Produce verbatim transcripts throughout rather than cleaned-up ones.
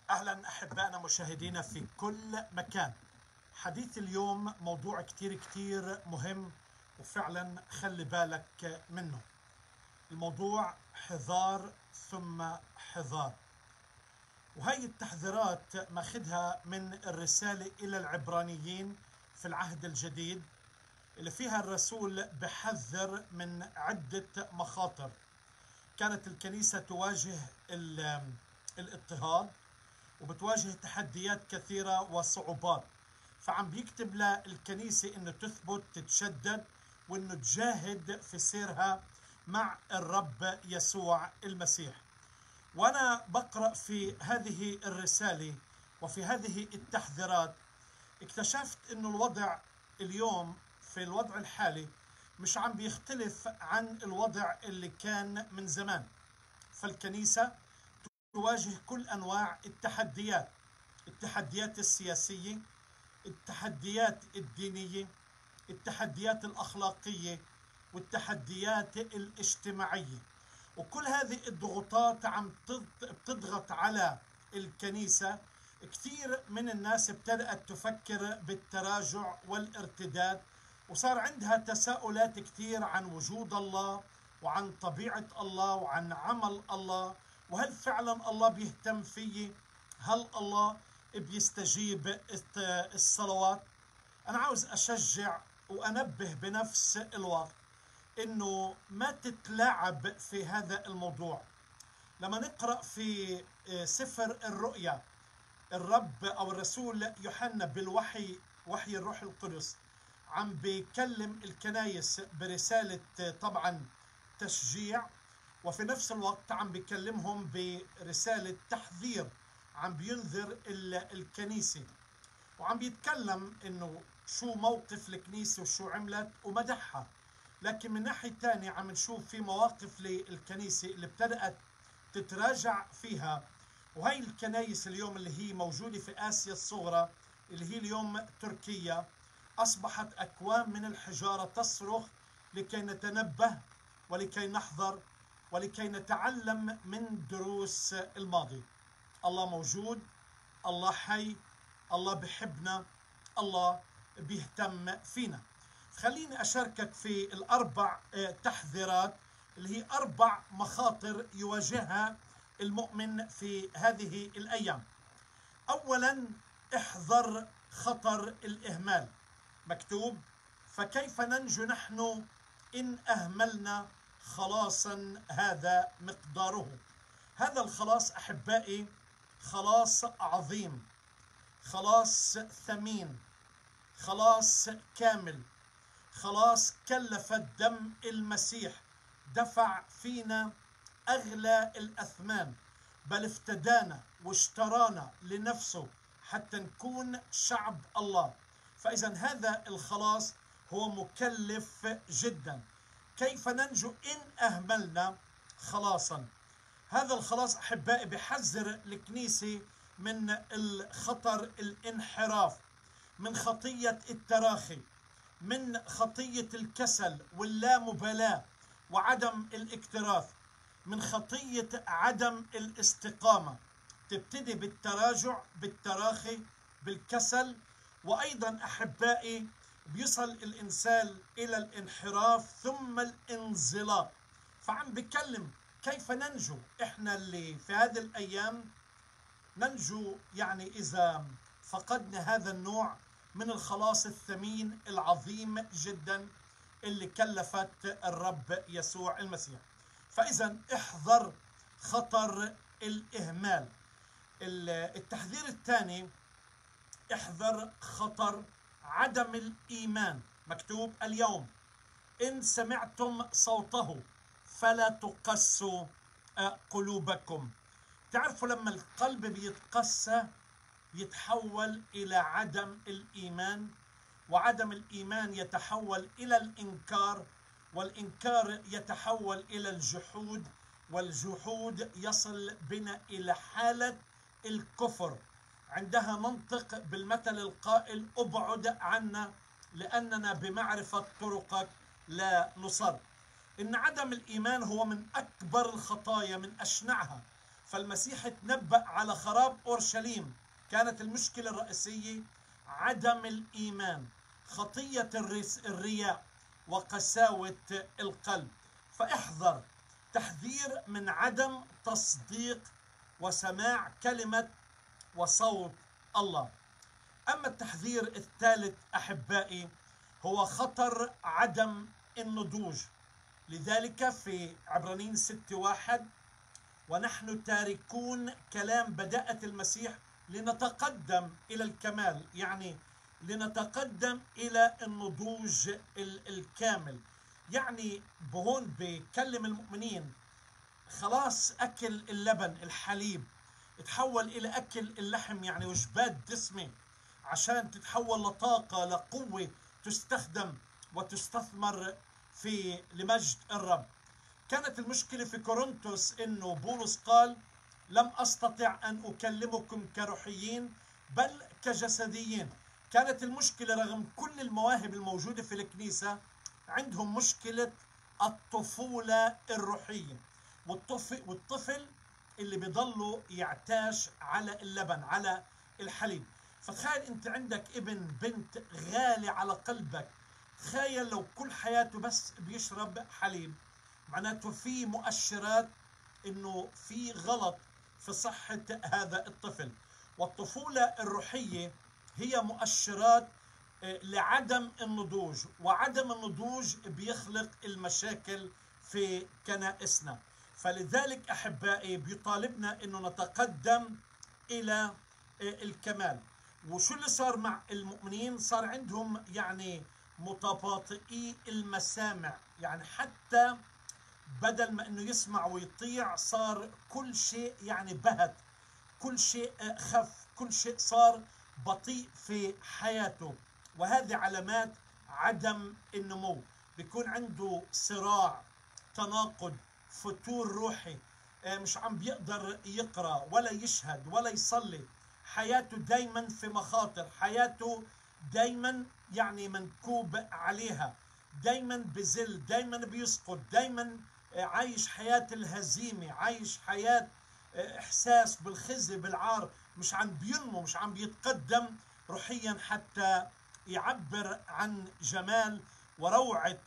أهلا أحبائنا مشاهدينا في كل مكان. حديث اليوم موضوع كتير كتير مهم، وفعلا خلي بالك منه. الموضوع حذار ثم حذار، وهي التحذيرات ماخذها من الرسالة إلى العبرانيين في العهد الجديد، اللي فيها الرسول بحذر من عدة مخاطر كانت الكنيسة تواجه الاضطهاد وبتواجه تحديات كثيرة وصعوبات، فعم بيكتب للكنيسة انه تثبت تتشدد وانه تجاهد في سيرها مع الرب يسوع المسيح. وانا بقرأ في هذه الرسالة وفي هذه التحذيرات اكتشفت انه الوضع اليوم في الوضع الحالي مش عم بيختلف عن الوضع اللي كان من زمان. فالكنيسة تواجه كل أنواع التحديات، التحديات السياسية، التحديات الدينية، التحديات الأخلاقية، والتحديات الاجتماعية. وكل هذه الضغوطات عم تضغط على الكنيسة. كثير من الناس ابتدأت تفكر بالتراجع والارتداد، وصار عندها تساؤلات كثير عن وجود الله وعن طبيعة الله وعن عمل الله، وهل فعلا الله بيهتم فيي؟ هل الله بيستجيب الصلوات؟ أنا عاوز أشجع وأنبه بنفس الوقت إنه ما تتلاعب في هذا الموضوع. لما نقرأ في سفر الرؤيا، الرب أو الرسول يوحنا بالوحي وحي الروح القدس عم بيكلم الكنايس برسالة طبعا تشجيع، وفي نفس الوقت عم بيكلمهم برسالة تحذير، عم بينذر الكنيسة، وعم بيتكلم انه شو موقف الكنيسة وشو عملت ومدحها. لكن من ناحية تانية عم نشوف في مواقف للكنيسة اللي ابتدأت تتراجع فيها. وهي الكنايس اليوم اللي هي موجودة في آسيا الصغرى، اللي هي اليوم تركيا، أصبحت أكوام من الحجارة تصرخ لكي نتنبه ولكي نحذر ولكي نتعلم من دروس الماضي. الله موجود، الله حي، الله بحبنا، الله بيهتم فينا. خليني أشاركك في الأربع تحذيرات اللي هي أربع مخاطر يواجهها المؤمن في هذه الأيام. أولا، احذر خطر الإهمال. مكتوب: فكيف ننجو نحن إن أهملنا خلاصا هذا مقداره. هذا الخلاص أحبائي خلاص عظيم، خلاص ثمين، خلاص كامل، خلاص كلف الدم المسيح، دفع فينا أغلى الأثمان، بل افتدانا واشترانا لنفسه حتى نكون شعب الله. فإذا هذا الخلاص هو مكلف جدا. كيف ننجو إن أهملنا خلاصا؟ هذا الخلاص أحبائي بحذر الكنيسة من الخطر الانحراف، من خطية التراخي، من خطية الكسل واللامبالاة وعدم الاكتراث، من خطية عدم الاستقامة. تبتدي بالتراجع، بالتراخي، بالكسل، وأيضا أحبائي بيصل الإنسان إلى الانحراف ثم الانزلاق. فعم بكلم كيف ننجو إحنا اللي في هذه الأيام. ننجو يعني إذا فقدنا هذا النوع من الخلاص الثمين العظيم جدا اللي كلفت الرب يسوع المسيح. فإذا احذر خطر الإهمال. التحذير الثاني: احذر خطر عدم الإيمان. مكتوب: اليوم إن سمعتم صوته فلا تقسوا قلوبكم. تعرفوا لما القلب بيتقسى يتحول إلى عدم الإيمان، وعدم الإيمان يتحول إلى الإنكار، والإنكار يتحول إلى الجحود، والجحود يصل بنا إلى حالة الكفر. عندها منطق بالمثل القائل: ابعد عنا لأننا بمعرفة طرقك لا نصر. إن عدم الإيمان هو من أكبر الخطايا، من أشنعها. فالمسيح تنبأ على خراب أورشليم. كانت المشكلة الرئيسية عدم الإيمان، خطية الرياء وقساوة القلب. فاحذر، تحذير من عدم تصديق وسماع كلمة وصوت الله. أما التحذير الثالث أحبائي هو خطر عدم النضوج. لذلك في عبرانيين ستة واحد: ونحن تاركون كلام بدأت المسيح لنتقدم إلى الكمال، يعني لنتقدم إلى النضوج الكامل. يعني بهون بكلم المؤمنين خلاص أكل اللبن الحليب تحول إلى أكل اللحم، يعني وجبات دسمة عشان تتحول لطاقة لقوة تستخدم وتستثمر في لمجد الرب. كانت المشكلة في كورنثوس إنه بولس قال: لم أستطع أن أكلمكم كروحيين بل كجسديين. كانت المشكلة رغم كل المواهب الموجودة في الكنيسة عندهم مشكلة الطفولة الروحية، والطفل, والطفل اللي بيضلوا يعتاش على اللبن على الحليب. فتخيل انت عندك ابن بنت غالي على قلبك، تخيل لو كل حياته بس بيشرب حليب، معناته في مؤشرات انه في غلط في صحة هذا الطفل. والطفولة الروحية هي مؤشرات لعدم النضوج، وعدم النضوج بيخلق المشاكل في كنائسنا. فلذلك أحبائي بيطالبنا أنه نتقدم إلى الكمال. وشو اللي صار مع المؤمنين؟ صار عندهم يعني متباطئي المسامع، يعني حتى بدل ما أنه يسمع ويطيع صار كل شيء يعني بهت، كل شيء خف، كل شيء صار بطيء في حياته. وهذه علامات عدم النمو. بيكون عنده صراع، تناقض، فتور روحي، مش عم بيقدر يقرأ ولا يشهد ولا يصلي، حياته دايما في مخاطر، حياته دايما يعني منكوب عليها، دايما بزل، دايما بيسقط، دايما عايش حياة الهزيمة، عايش حياة إحساس بالخزي بالعار، مش عم بينمو، مش عم بيتقدم روحيا حتى يعبر عن جمال وروعة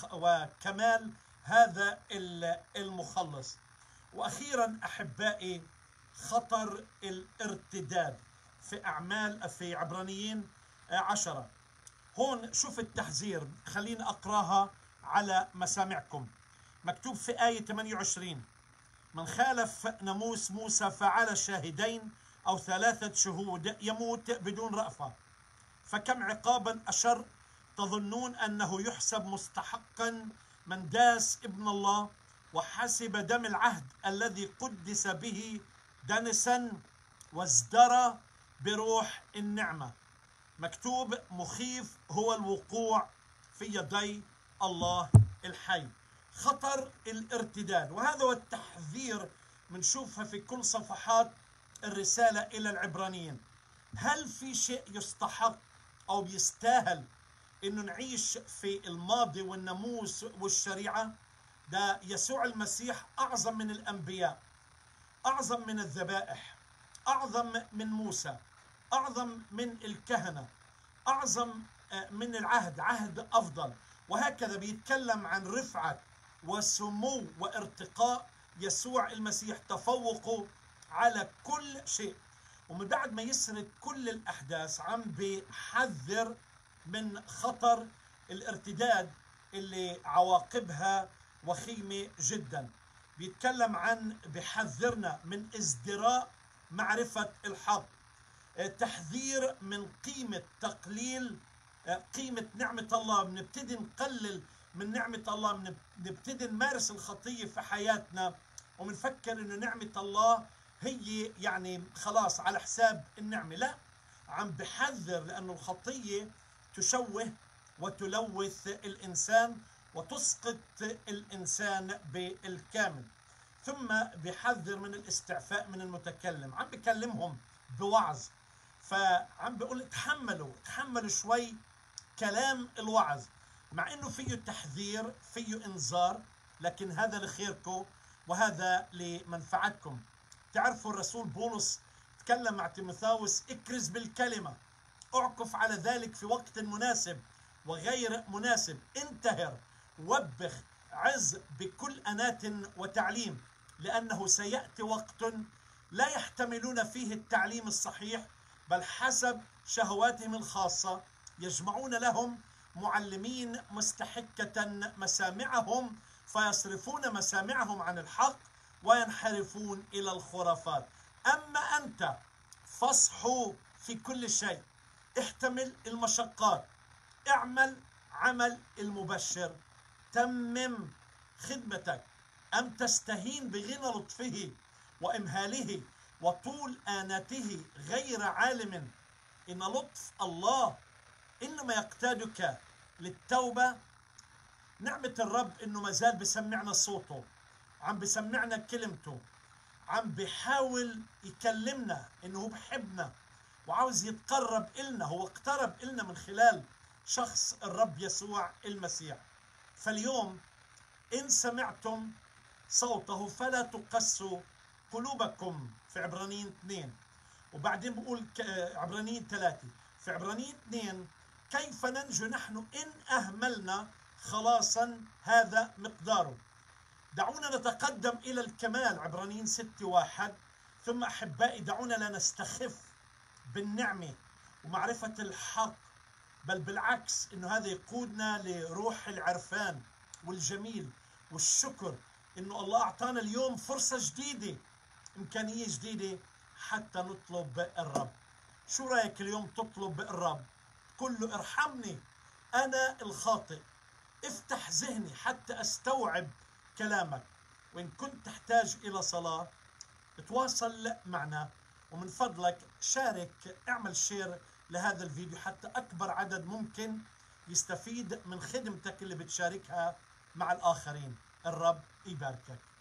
وكمال هذا المخلص. وأخيرا أحبائي خطر الارتداد في أعمال في عبرانيين عشرة. هون شوف التحذير، خلينا أقراها على مسامعكم. مكتوب في آية ثمانية وعشرين: من خالف ناموس موسى فعلى شاهدين أو ثلاثة شهود يموت بدون رأفة، فكم عقابا أشر تظنون أنه يحسب مستحقا من داس ابن الله وحسب دم العهد الذي قدس به دنسا وازدرى بروح النعمة. مكتوب: مخيف هو الوقوع في يدي الله الحي. خطر الارتداد، وهذا هو التحذير منشوفها في كل صفحات الرسالة إلى العبرانيين. هل في شيء يستحق أو يستاهل إنه نعيش في الماضي والناموس والشريعة؟ ده يسوع المسيح أعظم من الأنبياء، أعظم من الذبائح، أعظم من موسى، أعظم من الكهنة، أعظم من العهد، عهد أفضل. وهكذا بيتكلم عن رفعة وسمو وارتقاء يسوع المسيح، تفوقه على كل شيء. ومن بعد ما يسرد كل الأحداث عم بيحذر من خطر الارتداد اللي عواقبها وخيمة جدا. بيتكلم عن بيحذرنا من ازدراء معرفة الحق، تحذير من قيمة تقليل قيمة نعمة الله، بنبتدي نقلل من نعمة الله، بنبتدي نمارس الخطية في حياتنا ومنفكر إنه نعمة الله هي يعني خلاص على حساب النعمة. لا، عم بحذر لأنه الخطية تشوه وتلوث الإنسان وتسقط الإنسان بالكامل. ثم بحذر من الاستعفاء من المتكلم، عم بكلمهم بوعظ، فعم بقول تحملوا تحملوا شوي كلام الوعظ، مع انه فيه تحذير فيه انذار، لكن هذا لخيركم وهذا لمنفعتكم. تعرفوا الرسول بولس تكلم مع تيموثاوس: اكرز بالكلمة، اعكف على ذلك في وقت مناسب وغير مناسب، انتهر، وبخ، عز بكل أنات وتعليم، لأنه سيأتي وقت لا يحتملون فيه التعليم الصحيح، بل حسب شهواتهم الخاصة يجمعون لهم معلمين مستحكة مسامعهم، فيصرفون مسامعهم عن الحق وينحرفون إلى الخرافات. أما أنت فاصحوا في كل شيء، احتمل المشقات، اعمل عمل المبشر، تمم خدمتك. أم تستهين بغنى لطفه وإمهاله وطول آناته، غير عالم إن لطف الله إنما يقتادك للتوبة؟ نعمة الرب إنه مازال بسمعنا صوته، عم بسمعنا كلمته، عم بيحاول يكلمنا إنه هو بحبنا وعاوز يتقرب إلنا. هو اقترب إلنا من خلال شخص الرب يسوع المسيح. فاليوم إن سمعتم صوته فلا تقسوا قلوبكم، في عبرانيين اثنين. وبعدين بقول عبرانيين ثلاثة، في عبرانيين اثنين: كيف ننجو نحن إن أهملنا خلاصا هذا مقداره. دعونا نتقدم إلى الكمال، عبرانيين ستة واحد. ثم أحبائي دعونا لا نستخف بالنعمة ومعرفة الحق، بل بالعكس إنه هذا يقودنا لروح العرفان والجميل والشكر، إنه الله أعطانا اليوم فرصة جديدة، إمكانية جديدة حتى نطلب الرب. شو رأيك اليوم تطلب الرب؟ قل له: ارحمني أنا الخاطئ، افتح ذهني حتى أستوعب كلامك. وإن كنت تحتاج إلى صلاة تواصل معنا، ومن فضلك شارك، اعمل شير لهذا الفيديو حتى أكبر عدد ممكن يستفيد من خدمتك اللي بتشاركها مع الآخرين. الرب يباركك.